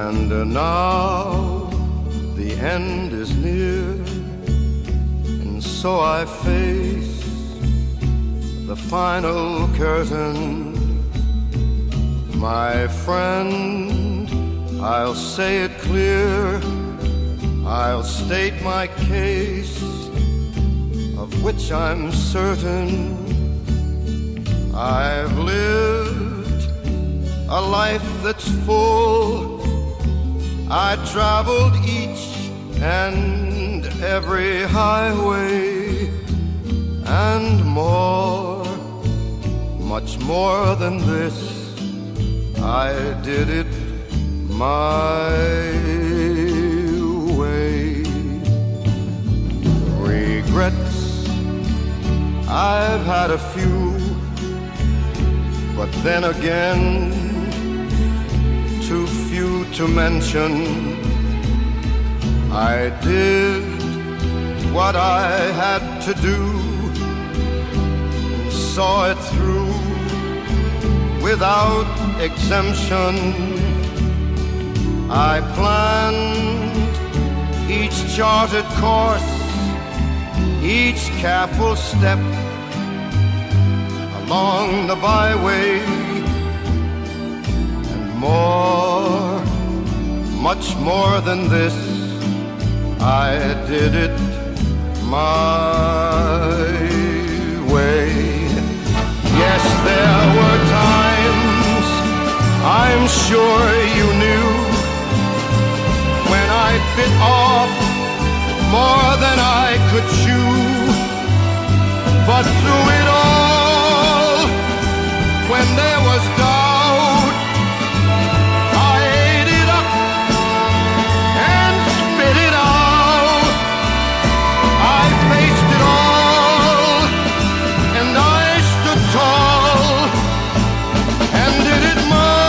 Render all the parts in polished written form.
And now the end is near, and so I face the final curtain. My friend, I'll say it clear, I'll state my case, of which I'm certain. I've lived a life that's full. I traveled each and every highway, and more, much more than this, I did it my way. Regrets, I've had a few, but then again, too few to mention. I did what I had to do, and saw it through without exemption. I planned each charted course, each careful step along the byway, and more, much more than this, I did it my way. Yes, there were times, I'm sure you knew, when I bit off more than I could chew. But through it all, when there was doubt, I ate it up and spit it out. I faced it all, and I stood tall, and did it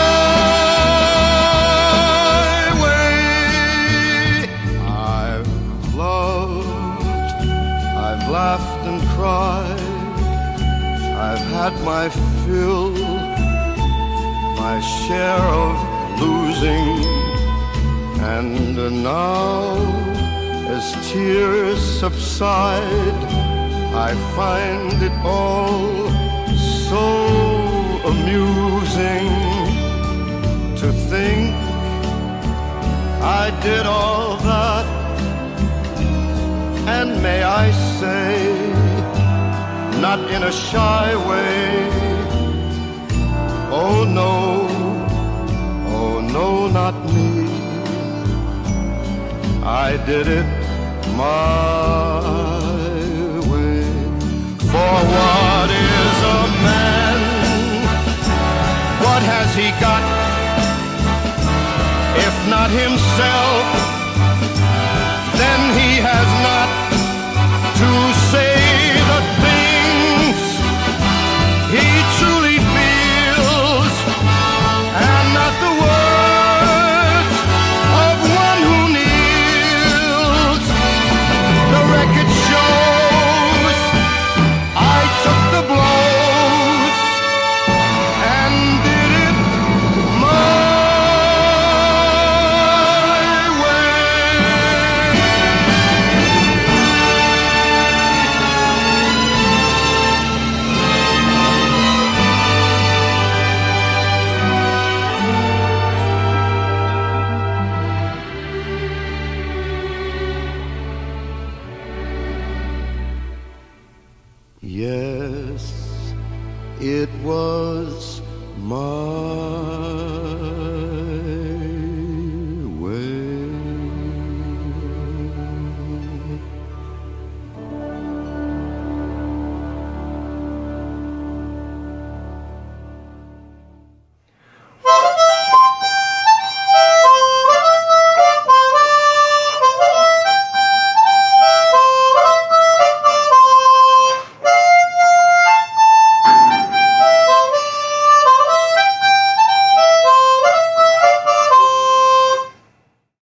my way. I've loved, I've laughed and cried, I've had my fill, my share of losing, and now, as tears subside, I find it all so amusing to think I did all that, and may I say, not in a shy way. Oh no, not me. I did it my way. For what is a man? What has he got, if not himself? Then he has not to say the things he truly feels, and not the words of one who kneels. The record shows I took the blows and did it my Yes, it was my